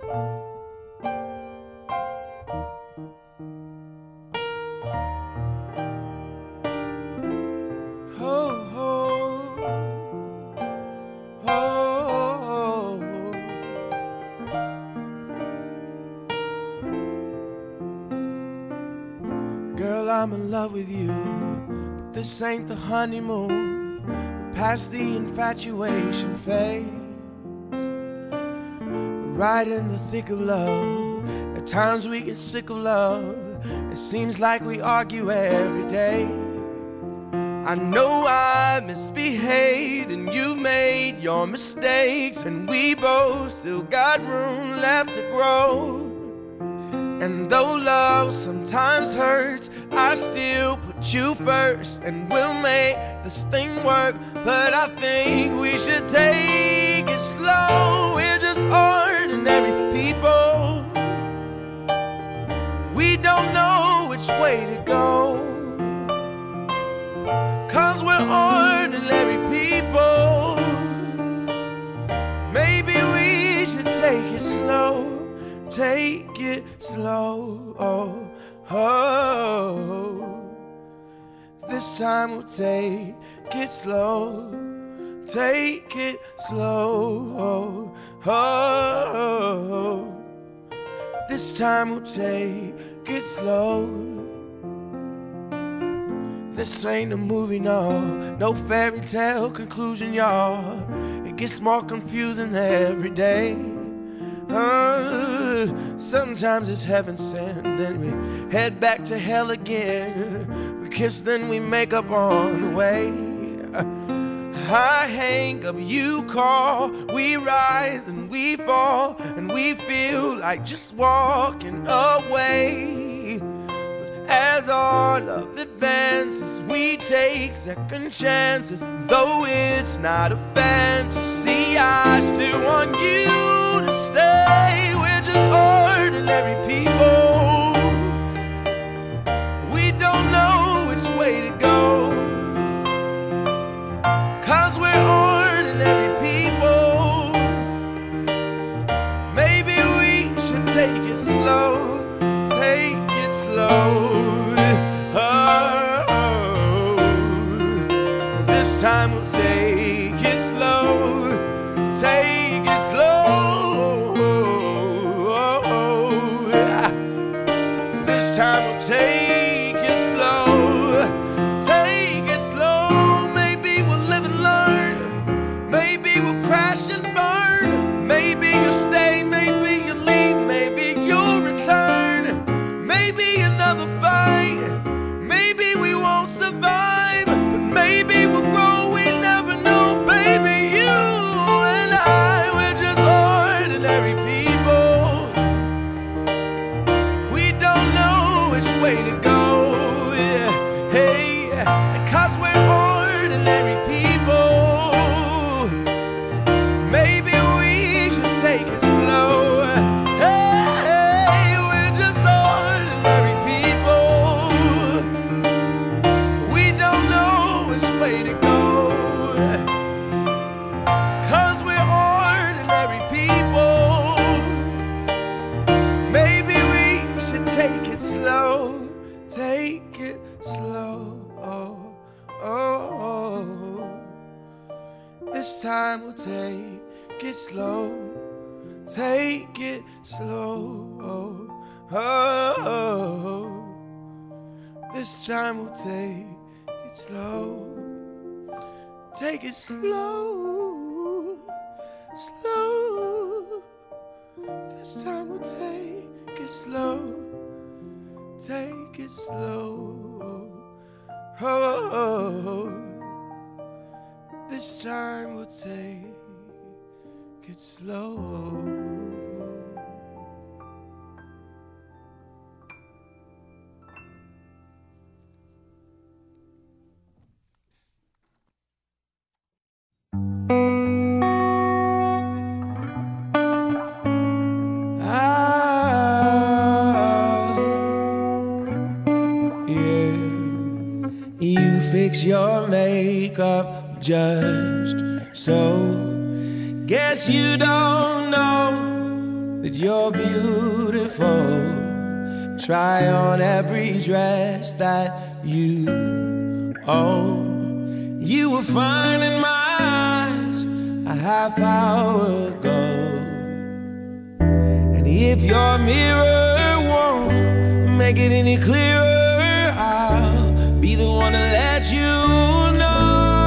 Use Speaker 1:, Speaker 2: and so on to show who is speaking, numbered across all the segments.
Speaker 1: Girl, I'm in love with you, but this ain't the honeymoon. We're past the infatuation phase. We're right in the thick of love. At times we get sick of love. It seems like we argue every day. I know I misbehaved and you've made your mistakes, and we both still got room left to grow. And though love sometimes hurts, I still put you first, and we'll make this thing work. But I think we should take it slow. We're just ordinary people. We don't know which way to go, 'cause we're ordinary people. Maybe we should take it slow. Take it slow, oh, oh. This time we'll take it slow. Take it slow, oh, oh. This time we'll take it slow. This ain't a movie, no fairy tale conclusion, y'all. It gets more confusing every day. Sometimes it's heaven sent, then we head back to hell again. We kiss, then we make up on the way. I hang up, you call, we rise and we fall, and we feel like just walking away. But as our love advances, we take second chances. Though it's not a fantasy, I still want you to stay. We're just ordinary people. We don't know which way to go, 'cause we're ordinary people. Maybe we should take it slow. Take it slow. Oh, this time we'll take it slow. Take it slow. This time we'll take it slow. Take it slow. Maybe we'll live and learn. Maybe we'll crash and burn. Maybe you'll stay, maybe you'll leave, maybe you'll return. Maybe another fight. Maybe we won't survive, but maybe we'll grow. We never know, baby. You and I, we're just ordinary people. We don't know which way to go, yeah. Hey, 'cause we're ordinary people. Maybe we should take it slow. Hey, we're just ordinary people. We don't know which way to go, 'cause we're ordinary people. Maybe we should take it slow. Take it slow, oh, oh, oh. This time we'll take it slow. Take it slow, oh, oh. This time we'll take it slow. Take it slow, slow. This time we'll take it slow. Take it slow, oh. This time we'll take it slow. Fix your makeup just so. Guess you don't know that you're you're beautiful. Try on every dress that you own. You were fine in my eyes a half hour ago. And if your mirror won't make it any clearer, I'll be the one to let you know.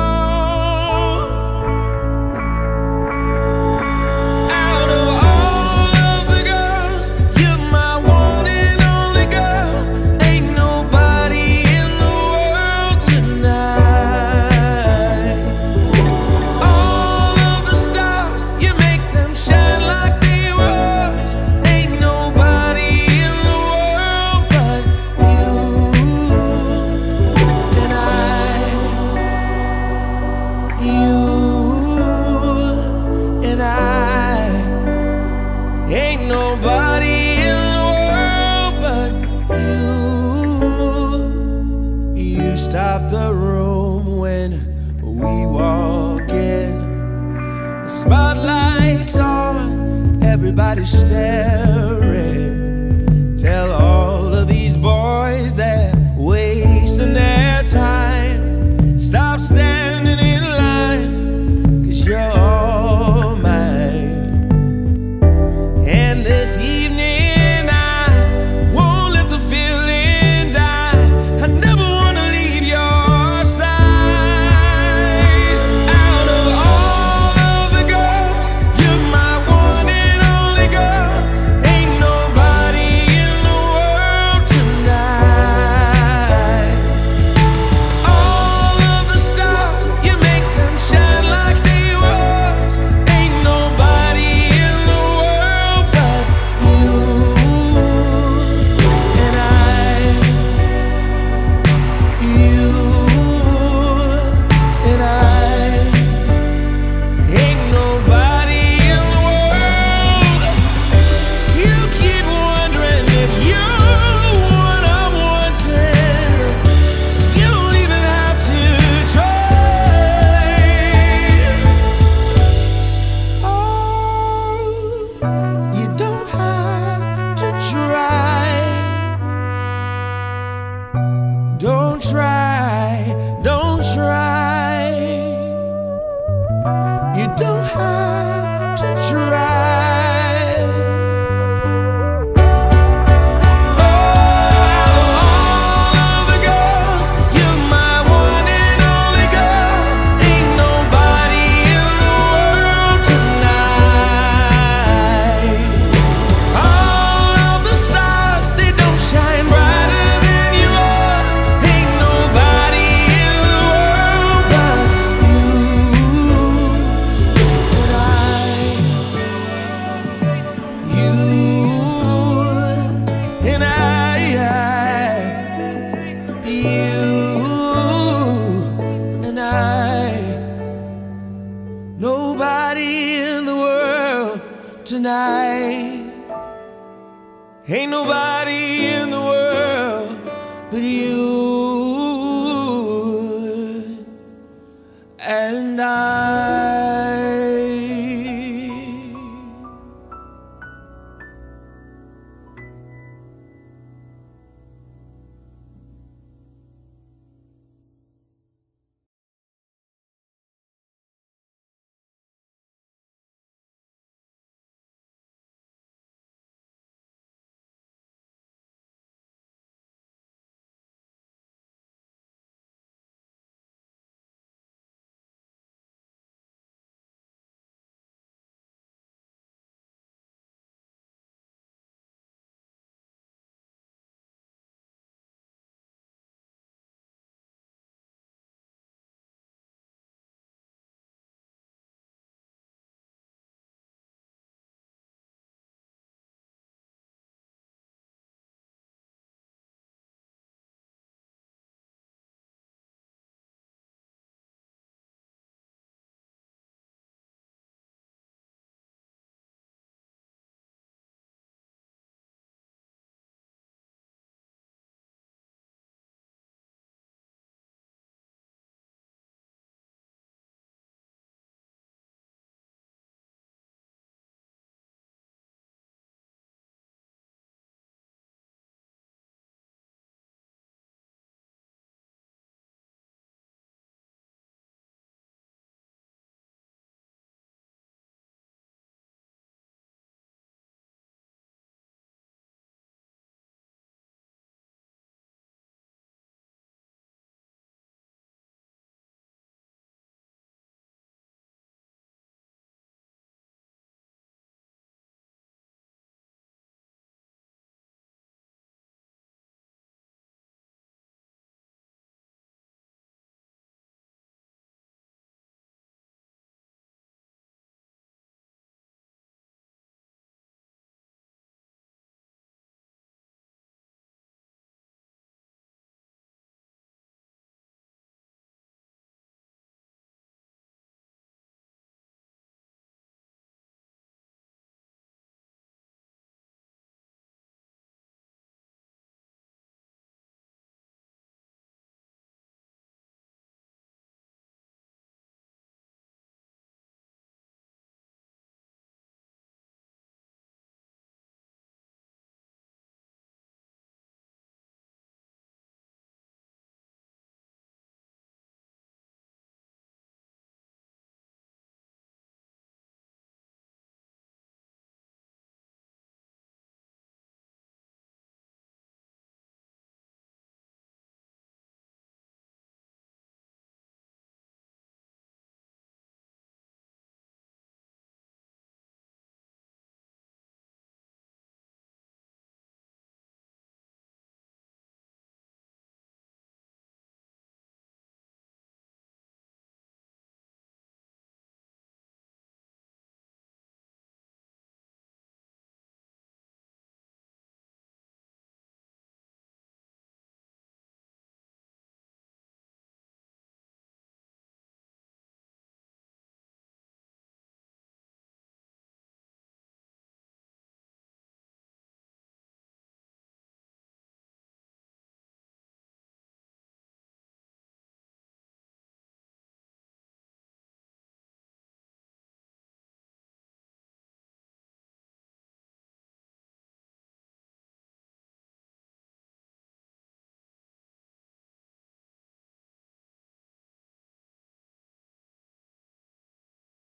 Speaker 1: Ain't nobody in the world but you. You stop the room when we walk in. The spotlight's on, everybody's staring. Tell all of these boys they're wasting their time. Stop standing in line, 'cause you're all mine. And this evening I won't let the feeling die. I never want to leave your side. Out of all of the girls, you're my one and only girl. Ain't nobody in the world tonight. All of the stars, you make them shine like they was. Ain't nobody in the world but you and I. You and I. Ain't nobody in the world. You keep wondering if you're what I'm wanting. You don't even have to try. Oh, you don't have to try. Don't try, don't try. You don't have to try. Out of all of the girls, you're my one and only girl. Ain't nobody in the world tonight. All of the stars, they don't shine brighter than you are. Ain't nobody in the world but you and I. You and I. You and I. Nobody in the world tonight. Ain't nobody in the world but you.